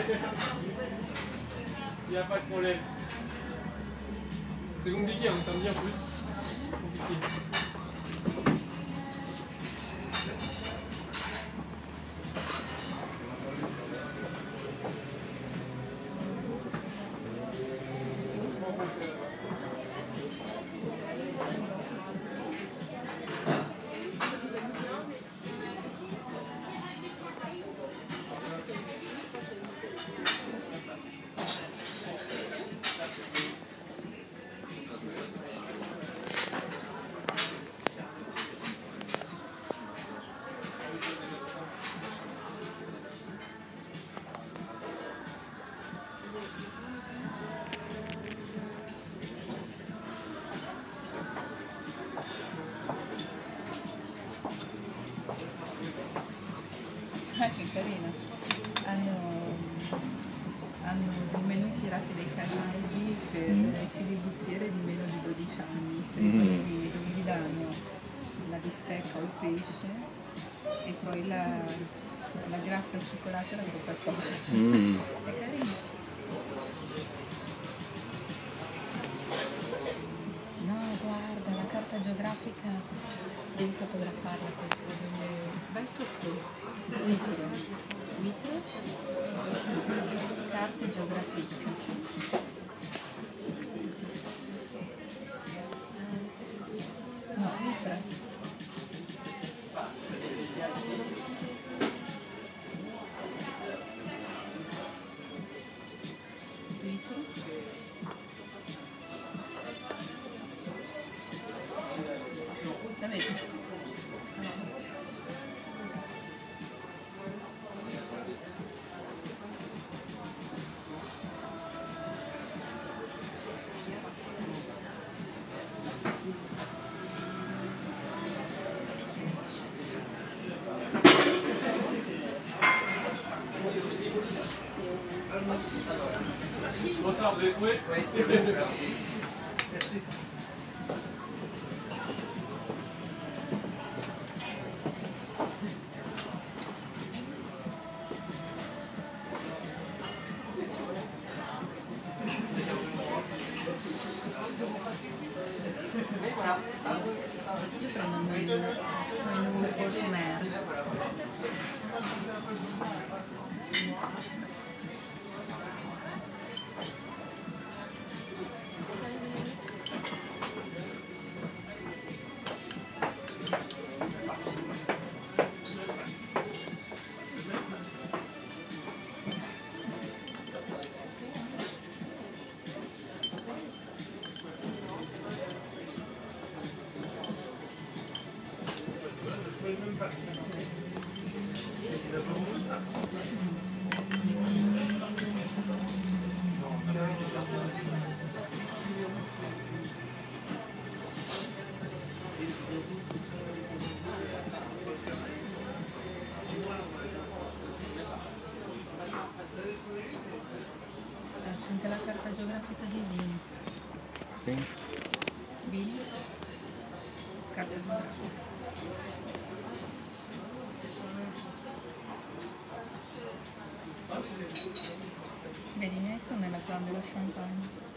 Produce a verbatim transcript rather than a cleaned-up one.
Il n'y a pas de problème. C'est compliqué, on entend bien en plus. Compliqué. Ah, che carino. Hanno, hanno dei menù tirati dai Caraibi per Mm. le filibustiere di meno di dodici anni, per Mm. cui dove gli danno la bistecca o il pesce e poi la, la grassa al cioccolato e la Coca-Cola. Mm. È carino. No, guarda, la carta geografica, devi fotografarla questa, dove... vai sotto, Vitro, Vitro, carte geografiche. No, Vitro. Vitro. La vedi? Bonsoir, vous avez trouvé? Oui, c'est bon, merci. Merci. Oui, voilà. Io prendo il menù, menù Porto Mer. C'è anche la carta geografica dei vini. Sì. Vini, carta geografica. Vedi, i miei sono nella zona dello Champagne.